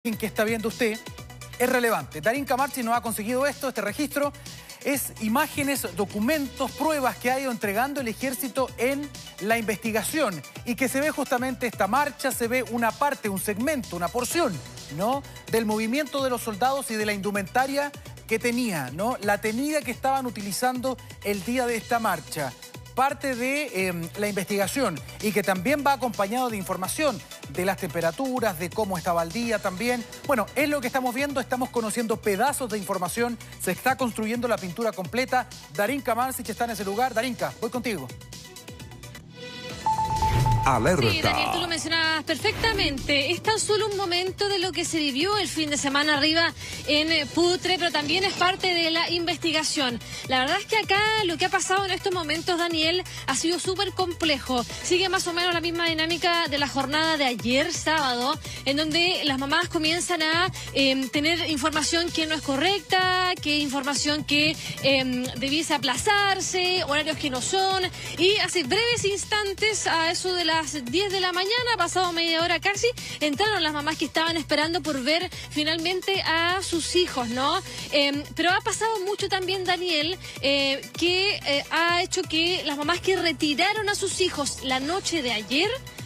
que está viendo usted es relevante. Darín Camarchi nos ha conseguido este registro. Es imágenes, documentos, pruebas que ha ido entregando el ejército en la investigación y que se ve justamente esta marcha, se ve una parte, un segmento, una porción, ¿no?, del movimiento de los soldados y de la indumentaria que tenía, ¿no?, la tenida que estaban utilizando el día de esta marcha. Parte de la investigación y que también va acompañado de información de las temperaturas, de cómo estaba el día también. Bueno, es lo que estamos viendo, estamos conociendo pedazos de información, se está construyendo la pintura completa. Darín Camarchi está en ese lugar. Darinka, voy contigo. Alerta. Sí, Daniel, tú lo mencionabas perfectamente. Es tan solo un momento de lo que se vivió el fin de semana arriba en Putre, pero también es parte de la investigación. La verdad es que acá lo que ha pasado en estos momentos, Daniel, ha sido súper complejo. Sigue más o menos la misma dinámica de la jornada de ayer, sábado, en donde las mamás comienzan a tener información que no es correcta, que información que debiese aplazarse, horarios que no son, y hace breves instantes, a eso de las 10 de la mañana, pasado media hora casi, entraron las mamás que estaban esperando por ver finalmente a sus hijos, ¿no? Pero ha pasado mucho también, Daniel, que ha hecho que las mamás que retiraron a sus hijos la noche de ayer,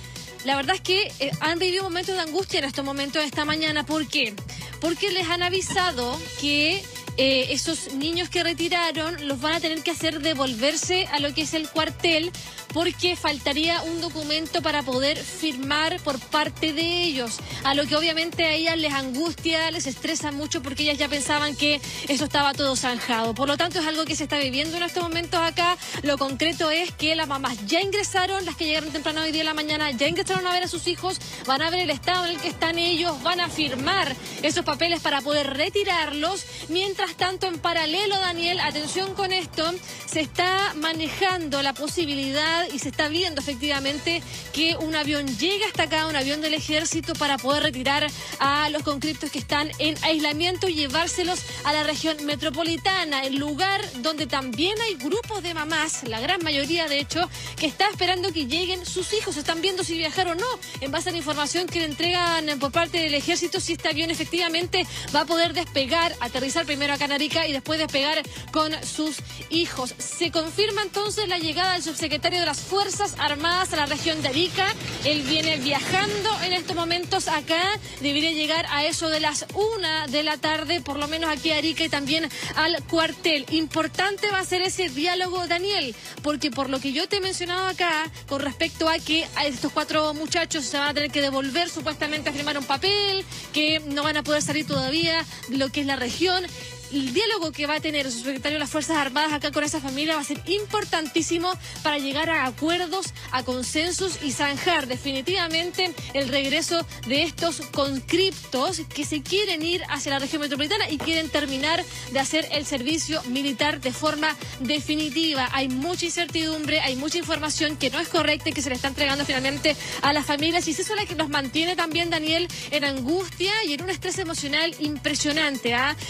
la verdad es que han vivido momentos de angustia en estos momentos de esta mañana. ¿Por qué? Porque les han avisado que esos niños que retiraron los van a tener que hacer devolverse a lo que es el cuartel, porque faltaría un documento para poder firmar por parte de ellos, a lo que obviamente a ellas les angustia, les estresa mucho, porque ellas ya pensaban que eso estaba todo zanjado. Por lo tanto, es algo que se está viviendo en estos momentos acá. Lo concreto es que las mamás ya ingresaron, las que llegaron temprano hoy día de la mañana, ya ingresaron a ver a sus hijos, van a ver el estado en el que están ellos, van a firmar esos papeles para poder retirarlos. Mientras tanto, en paralelo, Daniel, atención con esto, se está manejando la posibilidad y se está viendo efectivamente que un avión llega hasta acá, un avión del ejército, para poder retirar a los conscriptos que están en aislamiento y llevárselos a la región metropolitana, el lugar donde también hay grupos de mamás, la gran mayoría de hecho, que está esperando que lleguen sus hijos. Están viendo si viajar o no, en base a la información que le entregan por parte del ejército, si este avión efectivamente va a poder despegar, aterrizar primero a Arica y después despegar con sus hijos. Se confirma entonces la llegada del subsecretario de las Fuerzas Armadas a la región de Arica. Él viene viajando en estos momentos acá, debería llegar a eso de las 1 de la tarde, por lo menos aquí a Arica y también al cuartel. Importante va a ser ese diálogo, Daniel, porque por lo que yo te he mencionado acá, con respecto a que a estos 4 muchachos se van a tener que devolver supuestamente a firmar un papel, que no van a poder salir todavía de lo que es la región. El diálogo que va a tener el subsecretario de las Fuerzas Armadas acá con esa familia va a ser importantísimo para llegar a acuerdos, a consensos y zanjar definitivamente el regreso de estos conscriptos que se quieren ir hacia la región metropolitana y quieren terminar de hacer el servicio militar de forma definitiva. Hay mucha incertidumbre, hay mucha información que no es correcta y que se le está entregando finalmente a las familias, y es eso la que nos mantiene también, Daniel, en angustia y en un estrés emocional impresionante.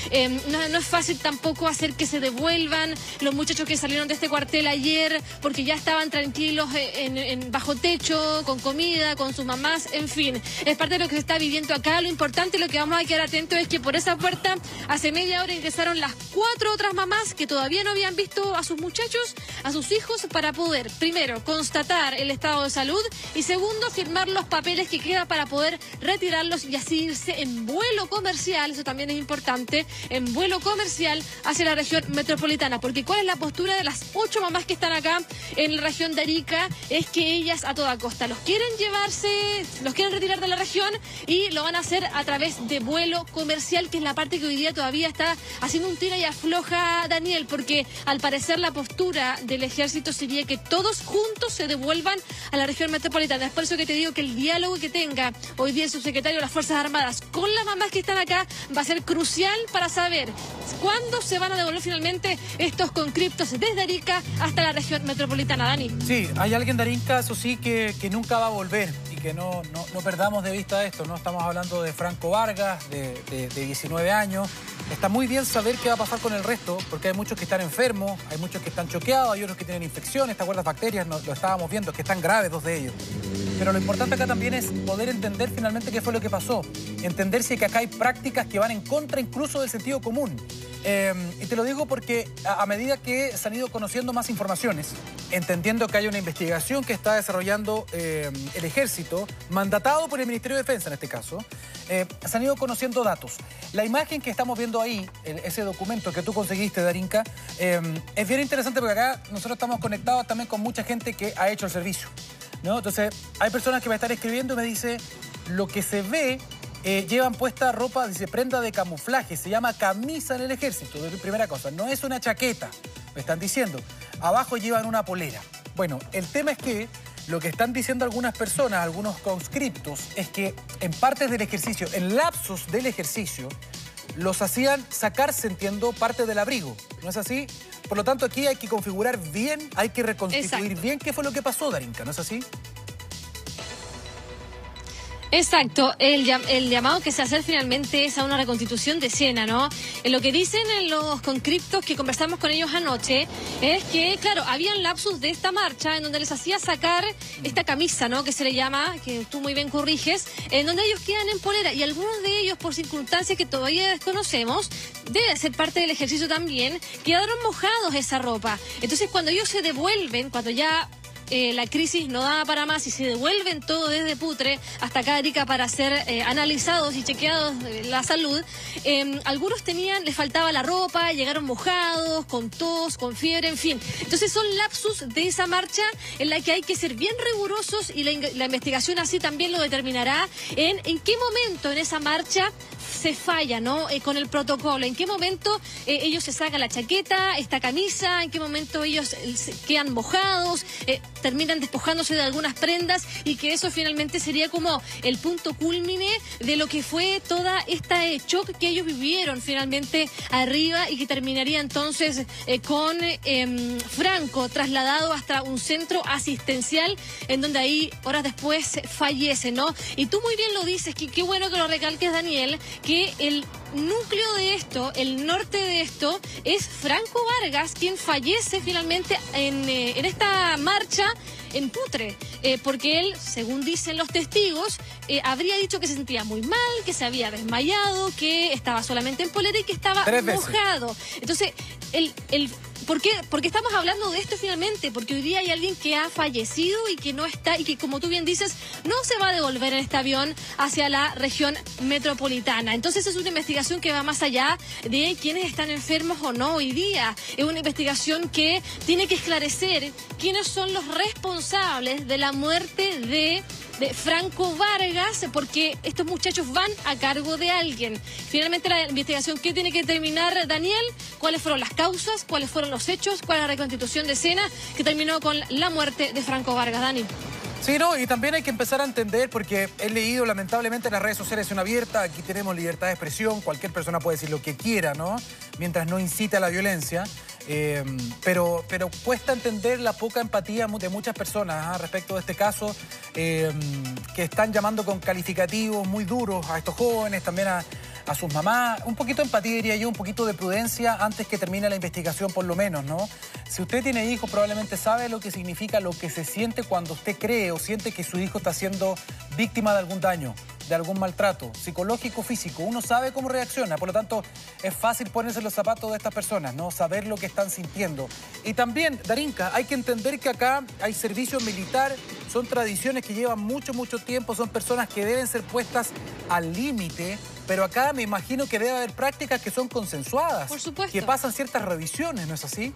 No es fácil tampoco hacer que se devuelvan los muchachos que salieron de este cuartel ayer, porque ya estaban tranquilos en bajo techo, con comida, con sus mamás, en fin. Es parte de lo que se está viviendo acá. Lo importante, lo que vamos a quedar atentos, es que por esa puerta hace media hora ingresaron las 4 otras mamás que todavía no habían visto a sus muchachos, a sus hijos, para poder, primero, constatar el estado de salud y segundo, firmar los papeles que queda para poder retirarlos y así irse en vuelo comercial. Eso también es importante, en vuelo comercial hacia la región metropolitana, porque ¿cuál es la postura de las 8 mamás que están acá en la región de Arica? Es que ellas a toda costa los quieren llevarse, los quieren retirar de la región y lo van a hacer a través de vuelo comercial, que es la parte que hoy día todavía está haciendo un tira y afloja, Daniel, porque al parecer la postura del ejército sería que todos juntos se devuelvan a la región metropolitana. Es por eso que te digo que el diálogo que tenga hoy día el subsecretario de las Fuerzas Armadas con las mamás que están acá va a ser crucial para saber cuándo se van a devolver finalmente estos conscriptos desde Arica hasta la región metropolitana, Dani. Sí, hay alguien de Arica, eso sí, que nunca va a volver y que no perdamos de vista esto, ¿no? Estamos hablando de Franco Vargas, de 19 años. Está muy bien saber qué va a pasar con el resto, porque hay muchos que están enfermos, hay muchos que están choqueados, hay otros que tienen infecciones, ¿te acuerdas? Bacterias, lo estábamos viendo, que están graves, 2 de ellos. Pero lo importante acá también es poder entender finalmente qué fue lo que pasó. Entender si que acá hay prácticas que van en contra incluso del sentido común. Y te lo digo porque a medida que se han ido conociendo más informaciones, entendiendo que hay una investigación que está desarrollando el Ejército, mandatado por el Ministerio de Defensa en este caso, se han ido conociendo datos. La imagen que estamos viendo ahí, ese documento que tú conseguiste, Darinka, es bien interesante porque acá nosotros estamos conectados también con mucha gente que ha hecho el servicio, ¿no? Entonces, hay personas que me están escribiendo y me dicen, lo que se ve... llevan puesta ropa, dice, prenda de camuflaje, se llama camisa en el Ejército, primera cosa, no es una chaqueta, me están diciendo. Abajo llevan una polera. Bueno, el tema es que lo que están diciendo algunas personas, algunos conscriptos, es que en partes del ejercicio, en lapsos del ejercicio, los hacían sacarse, entiendo, parte del abrigo, ¿no es así? Por lo tanto, aquí hay que configurar bien, hay que reconstituir bien qué fue lo que pasó, Darinka, ¿no es así? Exacto, el llamado que se hace finalmente es a una reconstitución de escena, ¿no? Lo que dicen los conscriptos que conversamos con ellos anoche es que, claro, habían lapsus de esta marcha en donde les hacía sacar esta camisa, ¿no? Que se le llama, que tú muy bien corriges, en donde ellos quedan en polera y algunos de ellos, por circunstancias que todavía desconocemos, debe ser parte del ejercicio también, quedaron mojados esa ropa. Entonces, cuando ellos se devuelven, cuando ya... la crisis no daba para más y se devuelven todo desde Putre hasta acá, Arica, para ser analizados y chequeados la salud. Algunos les faltaba la ropa, llegaron mojados, con tos, con fiebre, en fin. Entonces son lapsus de esa marcha en la que hay que ser bien rigurosos y la investigación así también lo determinará en qué momento en esa marcha se falla, ¿no? Con el protocolo. ¿En qué momento ellos se sacan la chaqueta, esta camisa? ¿En qué momento ellos quedan mojados? Terminan despojándose de algunas prendas y que eso finalmente sería como el punto cúlmine de lo que fue toda esta shock que ellos vivieron finalmente arriba y que terminaría entonces con Franco trasladado hasta un centro asistencial en donde ahí horas después fallece, ¿no? Y tú muy bien lo dices, que qué bueno que lo recalques, Daniel, que el núcleo de esto, el norte de esto, es Franco Vargas, quien fallece finalmente en esta marcha en Putre, porque él, según dicen los testigos, habría dicho que se sentía muy mal, que se había desmayado, que estaba solamente en polera y que estaba mojado. Entonces, ¿por qué estamos hablando de esto finalmente? Porque hoy día hay alguien que ha fallecido y que no está, y que, como tú bien dices, no se va a devolver en este avión hacia la región metropolitana. Entonces es una investigación que va más allá de quiénes están enfermos o no hoy día. Es una investigación que tiene que esclarecer quiénes son los responsables de la muerte de Franco Vargas, porque estos muchachos van a cargo de alguien. Finalmente la investigación, ¿qué tiene que terminar, Daniel? ¿Cuáles fueron las causas? ¿Cuáles fueron los hechos? ¿Cuál es la reconstitución de escena que terminó con la muerte de Franco Vargas, Dani? Sí, no, y también hay que empezar a entender, porque he leído, lamentablemente, las redes sociales son abiertas, aquí tenemos libertad de expresión, cualquier persona puede decir lo que quiera, ¿no? Mientras no incite a la violencia. Pero cuesta entender la poca empatía de muchas personas respecto de este caso, que están llamando con calificativos muy duros a estos jóvenes, también a sus mamás. Un poquito de empatía, diría yo, un poquito de prudencia antes que termine la investigación, por lo menos, ¿no? Si usted tiene hijos, probablemente sabe lo que significa, lo que se siente cuando usted cree o siente que su hijo está siendo víctima de algún daño, de algún maltrato psicológico o físico. Uno sabe cómo reacciona, por lo tanto es fácil ponerse los zapatos de estas personas, ¿no? Saber lo que están sintiendo. Y también, Darinka, hay que entender que acá hay servicio militar, son tradiciones que llevan mucho tiempo, son personas que deben ser puestas al límite, pero acá me imagino que debe haber prácticas que son consensuadas. Por supuesto. Que pasan ciertas revisiones, ¿no es así?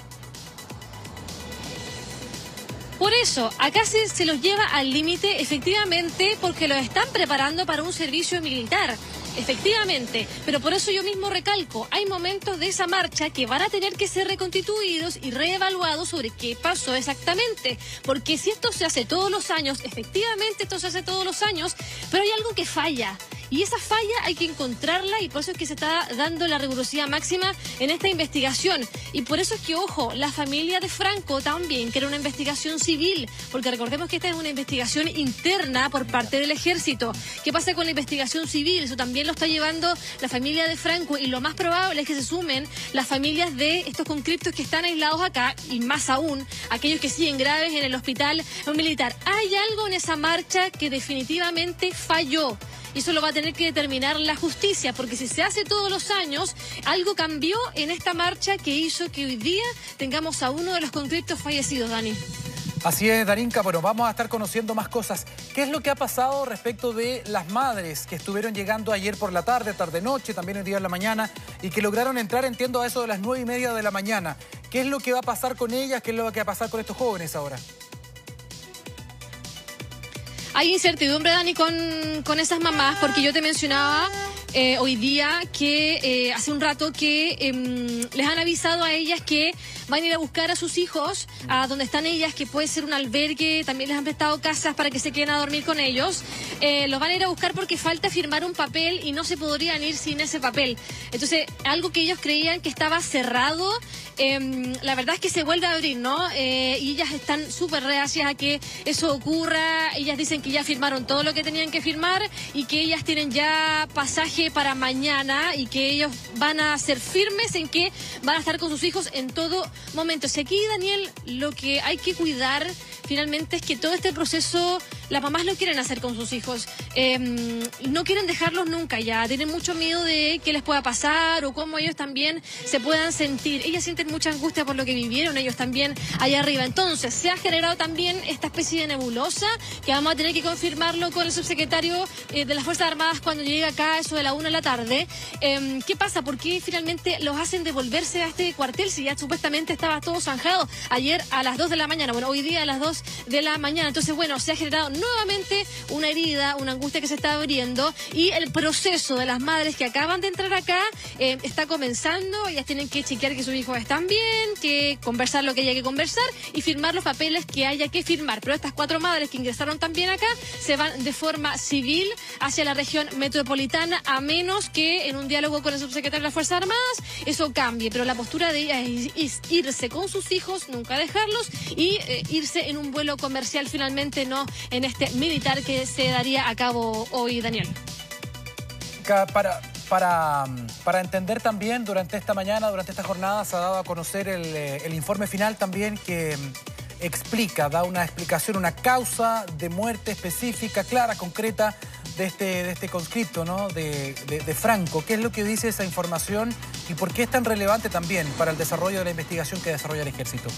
Por eso, acá se los lleva al límite, efectivamente, porque los están preparando para un servicio militar. Efectivamente, pero por eso yo mismo recalco, hay momentos de esa marcha que van a tener que ser reconstituidos y reevaluados sobre qué pasó exactamente, porque si esto se hace todos los años, efectivamente esto se hace todos los años, pero hay algo que falla. Y esa falla hay que encontrarla y por eso es que se está dando la rigurosidad máxima en esta investigación. Y por eso es que, ojo, la familia de Franco también quiere una investigación civil, porque recordemos que esta es una investigación interna por parte del ejército. ¿Qué pasa con la investigación civil? Eso también lo está llevando la familia de Franco y lo más probable es que se sumen las familias de estos conscriptos que están aislados acá y más aún aquellos que siguen graves en el hospital militar. Hay algo en esa marcha que definitivamente falló. Y eso lo va a tener que determinar la justicia, porque si se hace todos los años, algo cambió en esta marcha que hizo que hoy día tengamos a uno de los conscriptos fallecidos, Dani. Así es, Darinka. Bueno, vamos a estar conociendo más cosas. ¿Qué es lo que ha pasado respecto de las madres que estuvieron llegando ayer por la tarde, tarde-noche, también el día de la mañana, y que lograron entrar, entiendo, a eso de las 9:30 de la mañana? ¿Qué es lo que va a pasar con ellas? ¿Qué es lo que va a pasar con estos jóvenes ahora? Hay incertidumbre, Dani, con esas mamás, porque yo te mencionaba hoy día que hace un rato que les han avisado a ellas que van a ir a buscar a sus hijos a donde están ellas, que puede ser un albergue, también les han prestado casas para que se queden a dormir con ellos. Los van a ir a buscar porque falta firmar un papel y no se podrían ir sin ese papel. Entonces, algo que ellos creían que estaba cerrado, la verdad es que se vuelve a abrir, ¿no? Y ellas están súper reacias a que eso ocurra. Ellas dicen que ya firmaron todo lo que tenían que firmar y que ellas tienen ya pasaje para mañana y que ellos van a ser firmes en que van a estar con sus hijos en todo momento. Si aquí, Daniel, lo que hay que cuidar finalmente es que todo este proceso las mamás lo quieren hacer con sus hijos. No quieren dejarlos nunca ya. Tienen mucho miedo de qué les pueda pasar o cómo ellos también se puedan sentir. Ellas sienten mucha angustia por lo que vivieron ellos también allá arriba. Entonces, se ha generado también esta especie de nebulosa que vamos a tener que confirmarlo con el subsecretario de las Fuerzas Armadas cuando llegue acá, eso de la 1 de la tarde. ¿Qué pasa? ¿Por qué finalmente los hacen devolverse a este cuartel si ya supuestamente estaba todo zanjado ayer a las 2 de la mañana? Bueno, hoy día a las 2 de la mañana. Entonces, bueno, se ha generado nuevamente una herida, una angustia que se está abriendo y el proceso de las madres que acaban de entrar acá está comenzando. Ellas tienen que chequear que sus hijos están bien, que conversar lo que haya que conversar y firmar los papeles que haya que firmar. Pero estas 4 madres que ingresaron también acá se van de forma civil hacia la región metropolitana, a menos que en un diálogo con el subsecretario de las Fuerzas Armadas eso cambie. Pero la postura de ellas es irse con sus hijos, nunca dejarlos y irse en un vuelo comercial finalmente, no en este militar que se daría a cabo hoy, Daniel. Para entender también, durante esta mañana, durante esta jornada, se ha dado a conocer el informe final también que da una explicación, una causa de muerte específica, clara, concreta de este conscripto, ¿no? de Franco. ¿Qué es lo que dice esa información y por qué es tan relevante también para el desarrollo de la investigación que desarrolla el Ejército?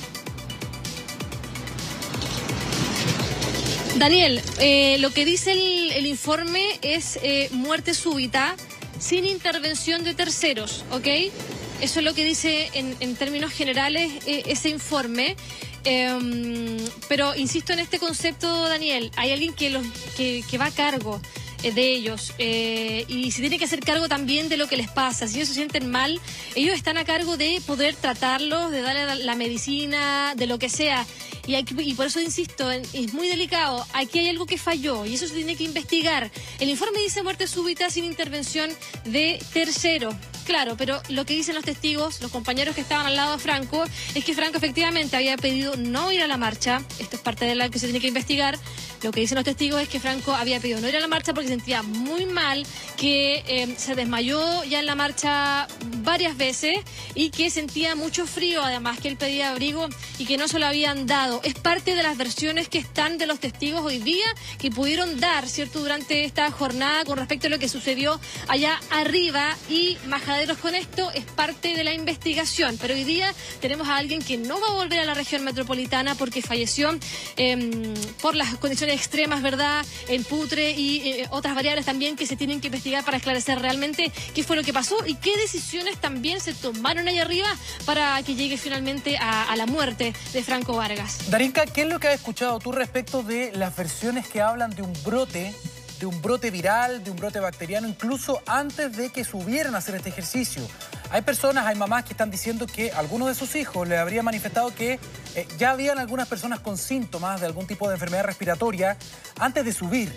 Daniel, lo que dice el informe es muerte súbita sin intervención de terceros, ¿ok? Eso es lo que dice en términos generales ese informe. Pero insisto en este concepto, Daniel, hay alguien que va a cargo de ellos y se tiene que hacer cargo también de lo que les pasa. Si ellos se sienten mal, ellos están a cargo de poder tratarlos, de darle la medicina, de lo que sea. Y por eso insisto, es muy delicado. Aquí hay algo que falló y eso se tiene que investigar. El informe dice muerte súbita sin intervención de tercero. Claro, pero lo que dicen los testigos, los compañeros que estaban al lado de Franco, es que Franco efectivamente había pedido no ir a la marcha. Esto es parte de la que se tiene que investigar. Lo que dicen los testigos es que Franco había pedido no ir a la marcha porque se sentía muy mal, que se desmayó ya en la marcha varias veces y que sentía mucho frío, además que él pedía abrigo y que no se lo habían dado. Es parte de las versiones que están de los testigos hoy día que pudieron dar, ¿cierto?, durante esta jornada con respecto a lo que sucedió allá arriba. Y majaderos con esto, es parte de la investigación. Pero hoy día tenemos a alguien que no va a volver a la región metropolitana porque falleció por las condiciones extremas, ¿verdad?, en Putre y otras variables también que se tienen que investigar para esclarecer realmente qué fue lo que pasó y qué decisiones también se tomaron ahí arriba para que llegue finalmente a la muerte de Franco Vargas. Darinka, ¿qué es lo que has escuchado tú respecto de las versiones que hablan de un brote viral, de un brote bacteriano, incluso antes de que subieran a hacer este ejercicio? Hay personas, hay mamás que están diciendo que algunos de sus hijos le habrían manifestado que ya habían algunas personas con síntomas de algún tipo de enfermedad respiratoria antes de subir.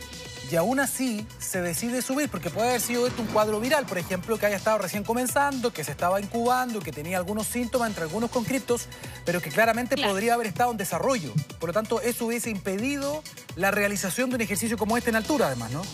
y aún así se decide subir, porque puede haber sido esto un cuadro viral, por ejemplo, que haya estado recién comenzando, que se estaba incubando, que tenía algunos síntomas, entre algunos con criptos, pero que claramente podría haber estado en desarrollo. Por lo tanto, eso hubiese impedido la realización de un ejercicio como este en altura, además, ¿no?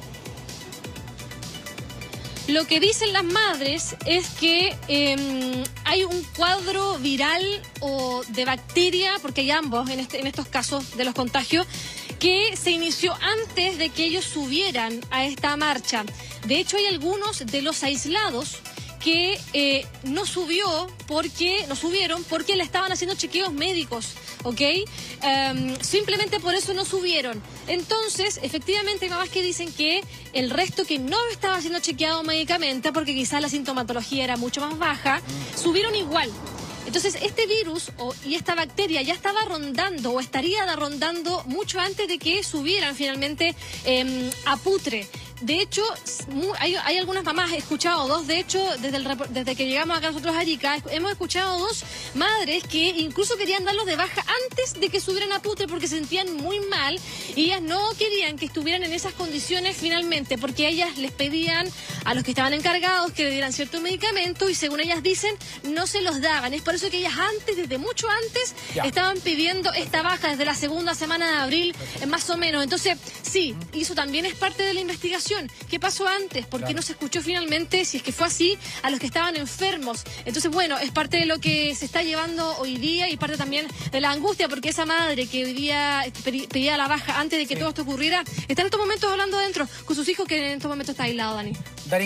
Lo que dicen las madres es que hay un cuadro viral o de bacteria, porque hay ambos en estos casos de los contagios, que se inició antes de que ellos subieran a esta marcha. De hecho, hay algunos de los aislados que no subieron porque le estaban haciendo chequeos médicos, ¿ok? Simplemente por eso no subieron. Entonces, efectivamente, hay mamás que dicen que el resto que no estaba siendo chequeado médicamente, porque quizás la sintomatología era mucho más baja, subieron igual. Entonces, este virus y esta bacteria ya estaba rondando o estaría rondando mucho antes de que subieran finalmente a Putre. De hecho, hay algunas mamás, he escuchado dos, de hecho, desde que llegamos acá nosotros a Arica, hemos escuchado dos madres que incluso querían darlos de baja antes de que subieran a Putre porque se sentían muy mal y ellas no querían que estuvieran en esas condiciones finalmente, porque ellas les pedían a los que estaban encargados que le dieran cierto medicamento y según ellas dicen, no se los daban. Es por eso que ellas desde mucho antes, estaban pidiendo esta baja desde la segunda semana de abril, más o menos. Entonces, sí, y eso también es parte de la investigación. ¿Qué pasó antes? ¿Por qué no se escuchó finalmente, si es que fue así, a los que estaban enfermos? Entonces, bueno, es parte de lo que se está llevando hoy día y parte también de la angustia, porque esa madre que hoy día pedía la baja antes de que todo esto ocurriera, está en estos momentos hablando adentro con sus hijos, que en estos momentos está aislado, Dani.